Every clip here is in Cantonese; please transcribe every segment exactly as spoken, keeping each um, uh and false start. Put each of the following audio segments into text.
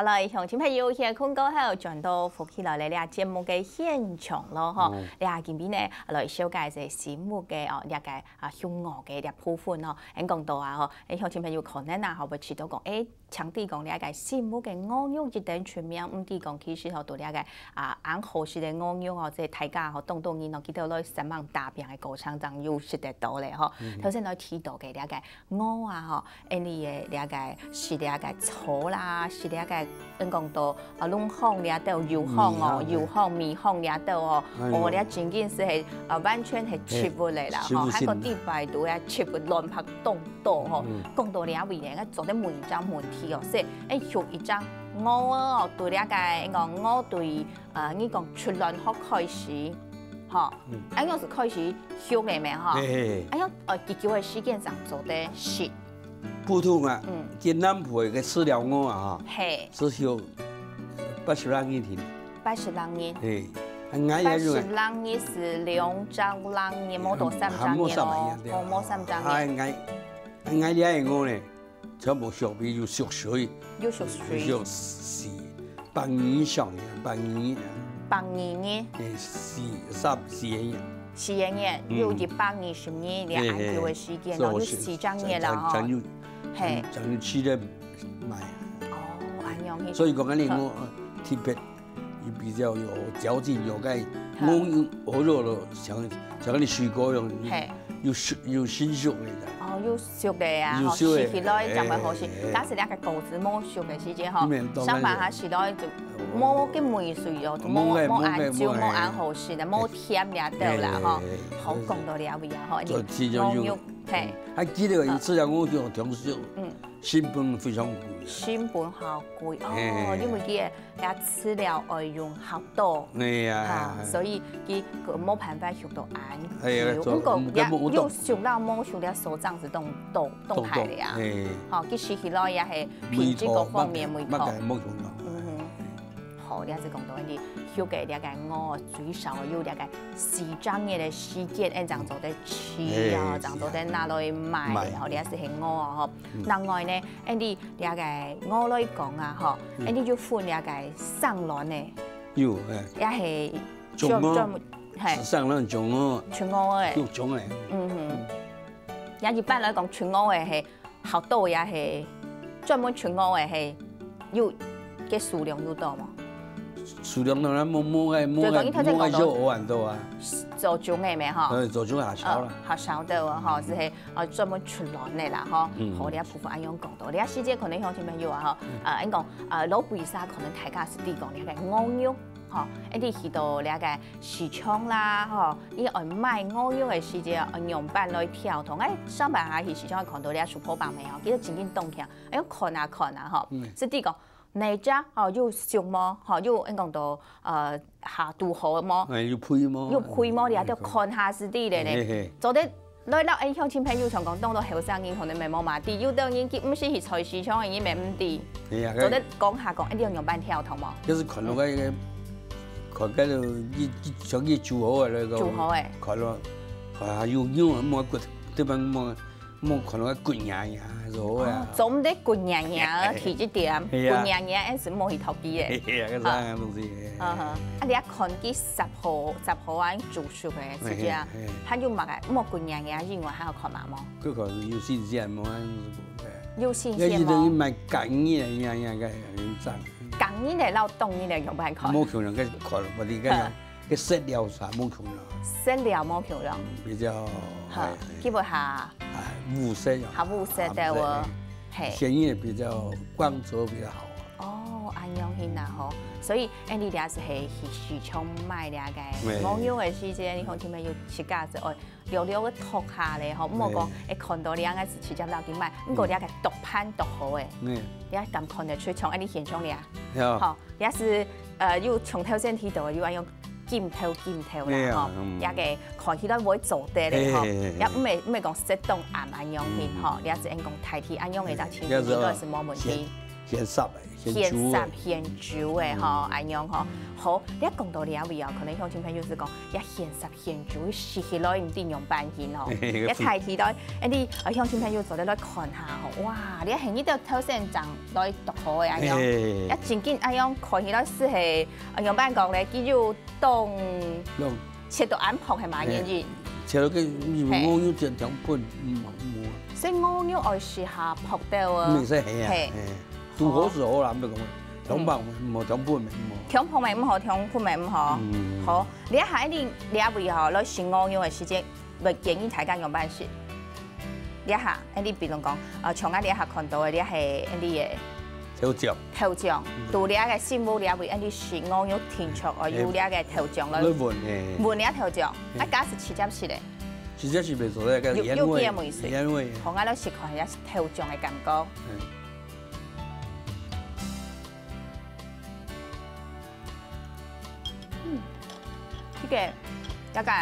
來鄉親朋友喺困過後，轉到福起來咧節目嘅現場咯，嗬、嗯！你啊見邊咧來紹介一節目嘅哦，一個啊鄉樂嘅一部分咯。咁講到啊，嗬，鄉親朋友可能啊，後尾知道講，誒，強啲講呢一個節目嘅樂用一定全面，唔啲講其實好多呢一個啊按合適嘅樂用哦，即係大家嗬，當當然咯，記到來什麼大片嘅歌唱當優勢得到咧，嗬。頭先來提到嘅呢一個樂啊，嗬，誒你嘅呢一個是呢一個草啦，是呢一個。咁講到啊，龍巷咧都有油巷哦，油巷、米巷咧都哦，我哋真緊是係啊，完全係切唔嚟啦，嗬，喺個地擺度咧切唔亂拍動多嗬。講到呢位咧，做啲每張問題哦，即係誒學一張我哦，對呢一個講我對啊，你講出輪學開始，嗬，咁樣是開始學嘅咩嗬？咁樣誒，結構嘅時間上做啲事。 普通啊，簡單配嘅飼料鵝啊，是修八十兩年天。八十兩年。係，八十兩年是兩張兩年，冇到三張年咯，冇冇三張年。 係，係，係啲係鵝咧，全部熟皮又熟水， 又熟水， 又是八年上嘅，八年。 八年呢？ 誒，四十四年。 四年，有一百二十年嘅研究嘅時間，然後有四張年啦嗬。係， 就要吃得買。 哦，安樣。 所以講緊你我特別，又比較有嚼勁，有個我用鵝肉咯，像像啲水果樣，又熟又新熟嚟嘅。 哦，又熟嘅啊，哦，食起來就咪好食。假使你個果子冇熟嘅時間嗬，相反下時來就冇嘅梅水哦，冇冇按照冇按好食嘅，冇甜也得啦嗬。好講到呢位啊，嗬，牛肉。係， 還記得有次啊，我叫同事，嗯，成本非常貴， 成本好貴哦，因為佢嘅飼料愛用好多， 係啊， 所以佢冇辦法學到按照，不過也又學到冇學到手掌子動動動態嘅啊，好，佢食起來也係品質各方面唔錯，嗯，好，你係講到啲。學嘅呢個鵝最少有呢個四張年嘅時間，誒，這樣做得吃啊，這樣做得拿來賣，嗬，呢一是係鵝啊，嗬。另外呢，誒啲呢個鵝來講啊，嗬，誒啲要換呢個生卵嘅， 有誒， 也係種鵝，係生卵種鵝， 全鵝嘅， 有種嘅， 嗯哼。也一般來講，全鵝嘅係好多，也係專門全鵝嘅係要嘅數量要多嘛。 數量當然冇冇嘅冇嘅冇嘅少鵝很多啊， 做種嘅咩嗬？ 誒，做種下少啦， 下少的喎嗬，即係啊專門出卵嘅啦嗬。好，呢一部分按樣講到，呢一時節可能鄉親朋友啊嗬，啊應講啊老貝沙可能大家是啲講呢個鵝肉嗬，一啲去到呢個市場啦嗬，呢愛賣鵝肉嘅時節按樣板來挑同，誒上班下去市場看到呢一super棒未嗬，記得真緊動起，哎看下看下嗬，即係啲講。哪隻哦又熟麼？嗬又應講到誒下肚好麼？ 係要配麼？ 要配麼？你喺度看下是啲咧咧。做啲來到誒鄉親朋友常講，當到後生人可能咪冇買啲，有啲人佢唔是去菜市場，已經咪唔啲。係啊。做啲講下講，一定要用半條頭嘛。 就是看到個個，看嗰度一想佢煮好嘅那個。 煮好嘅。 看到係有有冇骨，對吧？冇冇看到個骨硬硬。 哦，總得骨硬硬提一點，骨硬硬係是冇去頭皮嘅。 係啊，嗰啲東西。 嗯哼，啊你一看佢十號十號啊煮熟嘅，是這樣，佢要買嘅冇骨硬硬以外，還有看嘛麼？ 佢可能有新鮮麼？ 有新鮮麼？ 有啲買乾嘅，硬硬嘅有賺。 乾嘅嚟撈凍嘅嚟用辦看。 冇可能嘅看，或者嘅嘅色料啥冇可能。 色料冇可能。比較。 好，基本下。 五色， 好五色的喎，係。 顯色比較光澤比較好啊。 哦，安樣型啊嗬，所以誒你哋是係去市場買兩個鵝肉嘅時節，你看佢咪要切價子，哦，溜溜嘅脫下嚟，嗬，唔好講誒看到兩個是直接留點買，唔過兩個獨盤獨好嘅，你一咁看得出從誒你現場嚟啊，好，也是誒要從頭先睇到，要用。尖頭尖頭啦，嗬，也嘅看起來會做得咧，嗬，也唔係唔係講適當啱啱樣嘅，嗬，你一直應講提提啱樣嘅就前面應該是冇問題。 現殺嘅， 現殺現煮嘅吼，安樣吼。好，你一講到呢一位啊，可能鄉親朋友是講，一現殺現煮，食起來唔定用半件哦。一睇睇到，一啲啊鄉親朋友坐喺度看下吼，哇！你一係呢度偷先賺來獨好嘅安樣，一正經安樣看起來是係啊用半角咧，叫做當切到眼泡係嘛嘢嘢。 切到佢鵝肉正常拌，唔冇。 所以鵝肉愛試下泡到啊。 唔使係啊，做好事好難咁講。強拍唔好，強拌咪唔好。 強拍咪唔好，強拌咪唔好。好，你一下一啲你一位吼，攞食鵝肉嘅時節，咪建議大家用辦事。你一下一啲，比如講，啊，從啊你一下看到嘅，你係一啲嘢。 頭醬。頭醬，到你一個師傅，你一位一啲食鵝肉填出，哦，要你一個頭醬來。 來混誒。 混你一頭醬，一假是切汁切咧。 切汁切咪做咧個鹽味。鹽味。 好，我哋食看一頭醬嘅感覺。呢個一個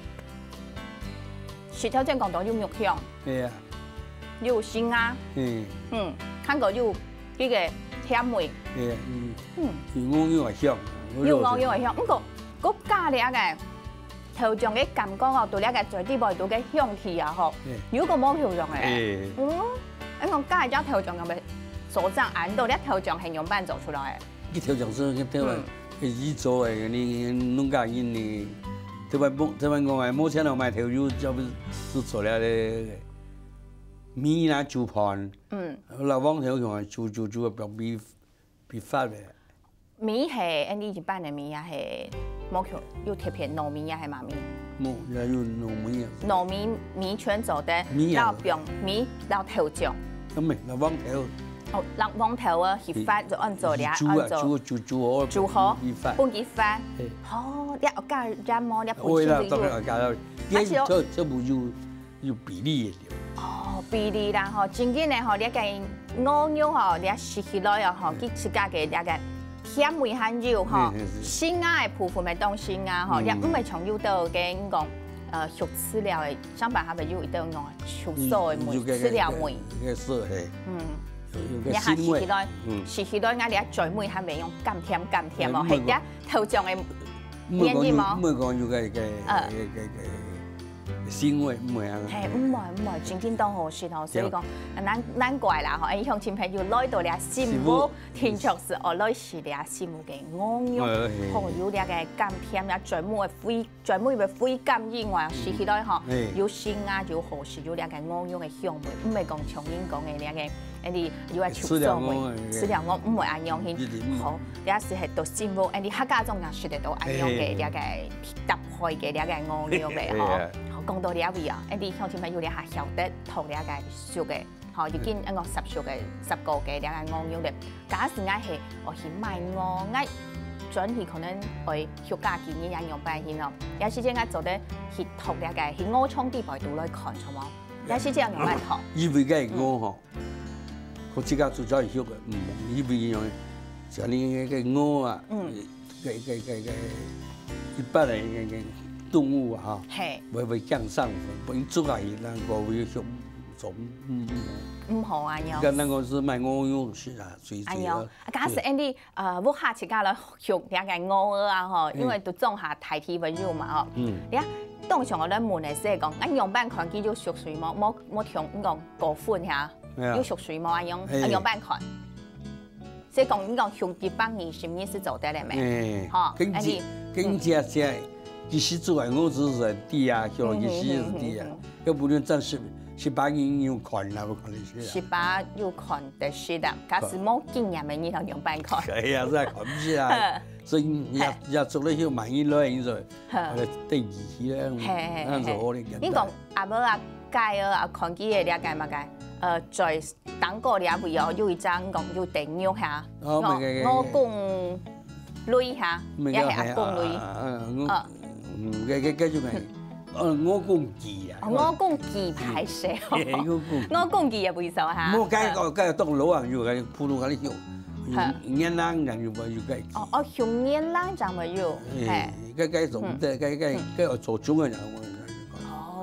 舌頭正講到有肉香，係啊，有鮮鴨，嗯嗯，看過有呢個甜味，係啊，嗯嗯，鵝肉係香，有鵝肉係香，不過嗰加咧個頭醬嘅感覺哦，到呢個最底部到嘅香氣啊，嗬，如果冇頭醬嘅，嗯，你講加咗頭醬咁咪所長眼到呢頭醬係用辦做出來嘅，呢頭醬是嘅對啦。伊做誒，你農家人呢？台灣冇台灣講誒，冇錢就買頭肉，就就做了咧米啦煮盤。嗯。老王頭用誒煮煮煮個米米發嘅。米係呢一般嘅米啊，係冇叫有特別糯米啊，係嘛米？冇，也有糯米啊。糯米米全做的，然後用米然後頭醬。咁咪老王頭。哦，落網頭啊，醃法就按做俩，按做煮煮好，煮好，半醃法。好，你我加加麼？你半醃就要。加了，而且這這冇有有比例嘅。哦，比例啦，吼，正經嘅吼，你個鵝肉吼，你食起來啊，吼，佢自家嘅那個鹹味很有吼，鮮鴨嘅部分咪當鮮鴨吼，你唔係從有到嘅講，誒，熟飼料嘅，上班下咪有一道我熟素嘅味，飼料味。嘅是係。嗯。一下試起來，試起來，我哋一最尾係咪用甘甜甘甜哦？係一頭醬嘅原味冇？唔會講要嘅嘅嘅嘅鮮味唔會啊。係唔會唔會，正經當好食哦。所以講難難怪啦，嗬！向前朋友來到你師母，天朝是我來試你師母嘅鵝肉，好有啲嘅甘甜，也最尾嘅灰，最尾嘅灰甘以外，試起來嗬，有鮮鴨，有好食，有啲嘅鵝肉嘅香味，唔係講長英講嘅啲嘅。誒啲要係潮州味，飼料我唔會安樣先好。有時係到師傅，誒啲客家中人食得到安樣嘅啲嘅搭配嘅啲嘅鵝肉嚟嗬。好講到呢一位啊，誒啲鄉親朋友你係曉得同啲嘅熟嘅，嗬已經一個十熟嘅十個嘅啲嘅鵝肉嚟。假使嗌係我去買鵝嗌，轉去可能會客家建議人用辦先咯。有時即係做得去同啲嘅去鵝廠啲排度來看錯冇？有時即係用辦學。以為嘅係鵝嗬。我自家做咗係曉嘅，唔呢邊樣像你嘅鵝啊，嘅嘅嘅嘅一般嘅嘅嘅動物啊，嚇，會會降生，本做係能夠會曉做，唔唔好啊樣。咁那個是賣鵝肉是啊，最最啊。假使啲誒屋下自家來學啲嘅鵝啊，嗬，因為都種下大體為肉嘛，嗬。嗯。你啊，當場我咧問嘅時講，我樣板看見咗熟水冇冇冇聽咁講過款嚇。要熟水冇啊樣，啊樣辦看，所以講你講兄弟幫你是唔是做得嚟咩？嚇，跟住跟住只，其實做係我只是啲啊，叫其實是啲啊，要不然真是十八年要看啦，我看你是。十八要看得是的，假使冇經驗嘅你就樣辦看。係啊，真係看唔起啊，所以也也做得要慢一來，你就我第二期咧，咁就好啲。你講阿母阿介啊，阿看幾嘢了解嘛解？誒，在等過兩回哦，有一張講要訂約下，我我公女下，一係阿公女，誒，嗯，嘅嘅繼續係，誒，我公記啊，我公記排社，我公記又會受下，冇計個計當老人要嘅，鋪到嗰啲要，年lang人要要計，哦哦，用年lang就咪要，係，計計做，計計計計做中嘅人。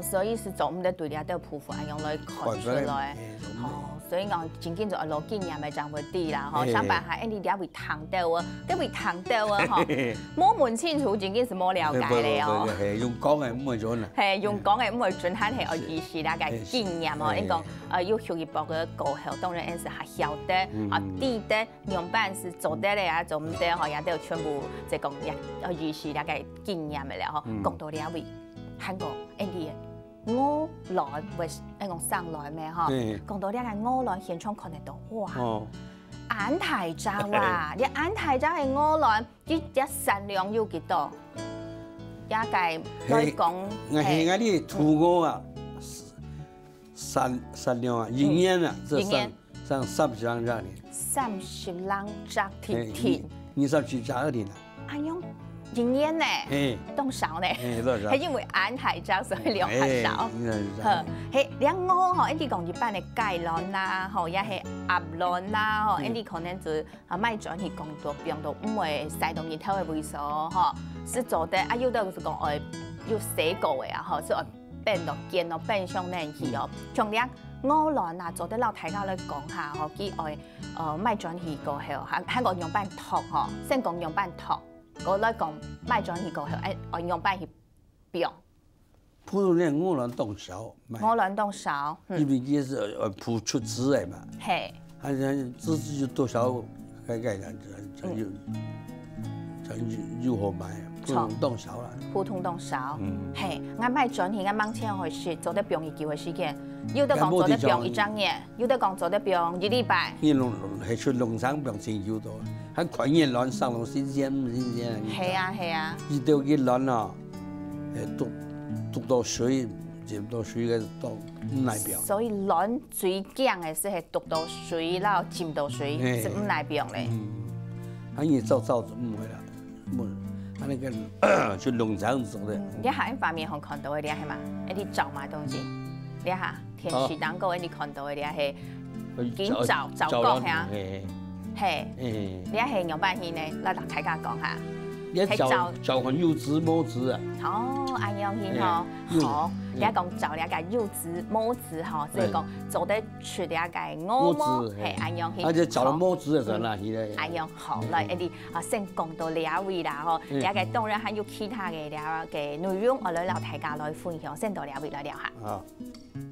所以是做唔得对了的匍匐，用来看出来。哦，所以讲真紧就落经验咪就会啲啦，吼，想办法，你了会烫到啊，跟会烫到啊，吼，摸问清楚真紧是摸了解咧哦。 用讲嘅唔会准啦。 係用講嘅唔會準，係係我意思啦嘅經驗哦。你講誒要學一步嘅過後，當然係係曉得啊，記得用辦是做得咧啊，做唔得嗬，也都要全部即係講也我意思啦嘅經驗嘅啦嗬。講到了位，韓國 Andy 我來為誒講上來咩嗬？講到呢個我來現場看得到哇！眼睇照啊，你眼睇照係我來，啲一善良要幾多？也計來講， 我係我啲土我啊，善善良啊，營養啊，這上上三十兩年， 三十兩扎甜甜， 二十幾扎嗰年啊， 哎喲，營養呢，當少呢，係因為眼係少，所以量係少。呵，係兩我嗬，一啲講一般嘅芥蘭啦，嗬，也係鴨蘭啦，嗬，一啲可能就啊賣轉去工作變到唔會曬到日頭嘅萎縮，嗬。是做得啊，有的是講誒要洗過嘅啊，吼，是誒變到見到變相呢去哦。從啲我來啊，做得老大家來講下，吼，佢誒誒賣轉去過後，香香港用辦托吼，先講用辦托，我來講賣轉去過後，誒我用辦去變。 普通呢我來當少， 我來當少， 因為佢是誒鋪出紙嘅嘛， 係， 係紙紙就多少該該人就就就如何買？普通當少啦， 普通當少，係，我賣轉去，我掹錢回去，做得變一幾個時間，有得講做得變一整年，有得講做得變一禮拜。 呢農係出農場變成少多，喺昆陽卵上龍新鮮唔新鮮？ 係啊係啊。 呢度嘅卵啊，誒篤篤到水，接到水嘅都唔耐變。所以卵最驚嘅是係篤到水，然後浸到水是唔耐變咧。 喺嘢走走就唔會啦，唔。他那個去農場做的。 你下一方面可看到嘅，你係嘛？一啲找買東西，你下天時蛋糕，你看到嘅，你係見找找講下，係，你係用辦法呢？來大家講下。 你找找個柚子帽子啊？ 哦，安樣先嗬，好，你講找你個柚子帽子嗬，即係講做得出你個我帽，係安樣先。 而且找到帽子就哪去咧？ 安樣好來一啲啊，先講到兩位啦嗬，你個當然還有其他嘅兩嘅內容，我來老大家來分享，先到兩位來聊下。